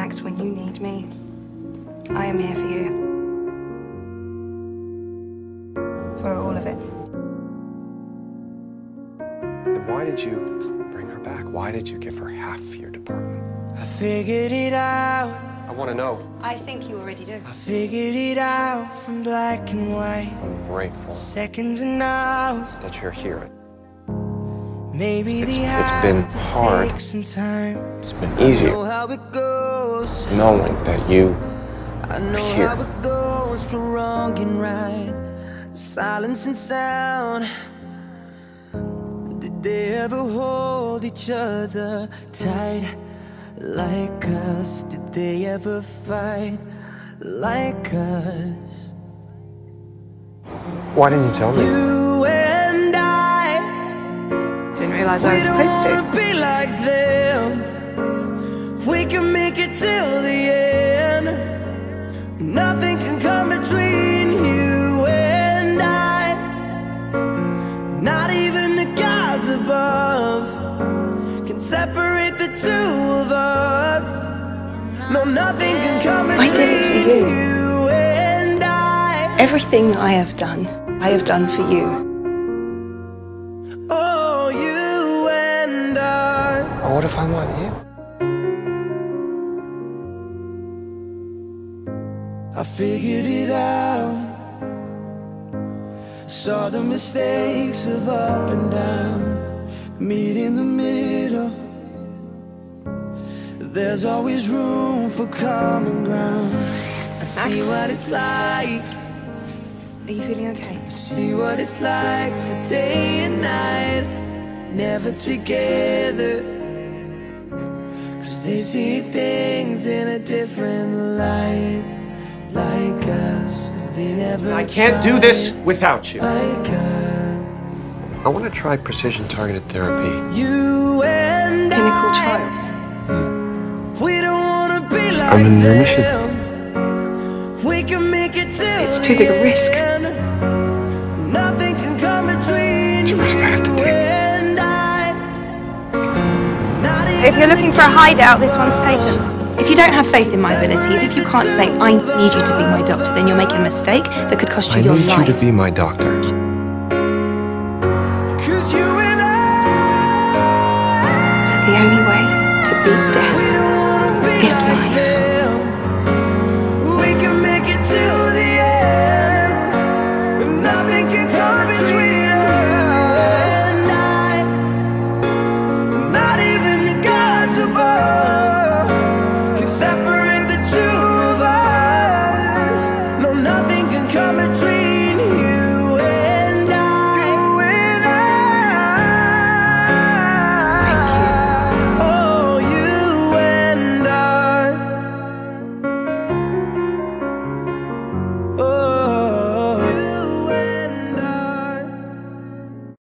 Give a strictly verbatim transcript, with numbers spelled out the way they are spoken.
Max, when you need me, I am here for you. For all of it. Then why did you bring her back? Why did you give her half your department? I figured it out. I want to know. I think you already do. I figured it out from black and white. I'm grateful Seconds and hours. that you're here. Maybe It's, the it's been hard. Some time. It's been easier How it goes. knowing that you I know are here. how it goes for wrong and right. Silence and sound. Did they ever hold each other tight like us? Did they ever fight like us? Why didn't you tell me? You and I, Didn't realize I was supposed we to. don't wanna be like them. We can make it till the end. Nothing can come between you and I. Not even the gods above can separate the two of us. No, nothing can come between I did it for you. you and I. Everything I have done, I have done for you. Oh, you and I. Oh, what if I want you? I figured it out. Saw the mistakes of up and down. Meet in the middle. There's always room for common ground. I see what it's like. Are you feeling okay? See what it's like for day and night. Never together. Cause they see things in a different light. Like us, they never I can't do this without you. like us. I want to try precision targeted therapy. You and Clinical I, trials. we don't wanna be like I'm in remission. them. We can make it till It's too big a risk. the end. Nothing can come between It's a risk I have to you take. and I. Not If you're even looking for a hideout, this one's taken. If you don't have faith in my abilities, if you can't say, I need you to be my doctor, then you're making a mistake that could cost you I your need life. you to be my doctor. Cause you and I, The only way to beat we death don't wanna be is like life. them. We can make it till the end. But nothing can come between us and I. Not even the gods above can separate the two of us. No, nothing can come between